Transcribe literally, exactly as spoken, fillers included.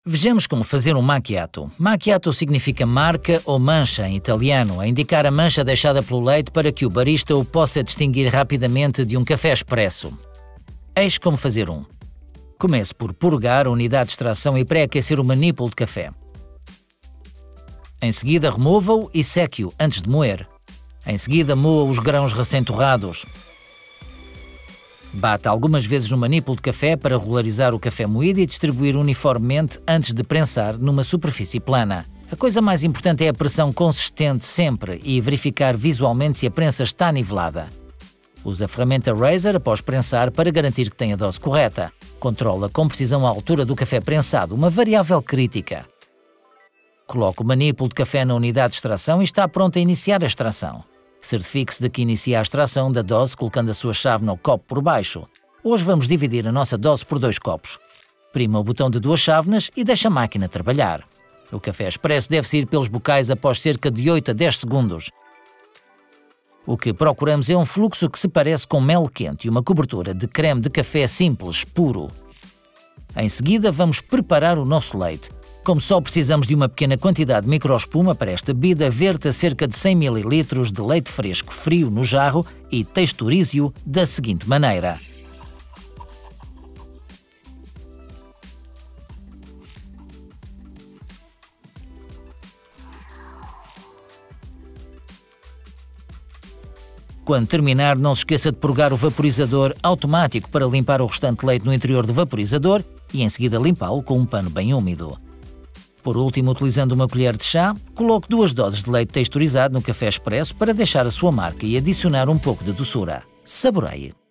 Vejamos como fazer um macchiato. Macchiato significa marca ou mancha em italiano, a indicar a mancha deixada pelo leite para que o barista o possa distinguir rapidamente de um café expresso. Eis como fazer um. Comece por purgar a unidade de extração e pré-aquecer o manípulo de café. Em seguida, remova-o e seque-o antes de moer. Em seguida, moa os grãos recém-torrados. Bata algumas vezes no manípulo de café para regularizar o café moído e distribuir uniformemente antes de prensar numa superfície plana. A coisa mais importante é a pressão consistente sempre e verificar visualmente se a prensa está nivelada. Use a ferramenta Razer após prensar para garantir que tem a dose correta. Controla com precisão a altura do café prensado, uma variável crítica. Coloque o manípulo de café na unidade de extração e está pronto a iniciar a extração. Certifique-se de que inicia a extração da dose colocando a sua chave no copo por baixo. Hoje vamos dividir a nossa dose por dois copos. Prima o botão de duas chávenas e deixa a máquina trabalhar. O café expresso deve sair pelos bocais após cerca de oito a dez segundos. O que procuramos é um fluxo que se parece com mel quente e uma cobertura de creme de café simples, puro. Em seguida, vamos preparar o nosso leite. Como só precisamos de uma pequena quantidade de microespuma para esta bebida, verta cerca de cem mililitros de leite fresco frio no jarro e texturize-o da seguinte maneira. Quando terminar, não se esqueça de purgar o vaporizador automático para limpar o restante leite no interior do vaporizador e em seguida limpá-lo com um pano bem úmido. Por último, utilizando uma colher de chá, coloque duas doses de leite texturizado no café expresso para deixar a sua marca e adicionar um pouco de doçura. Saboreie!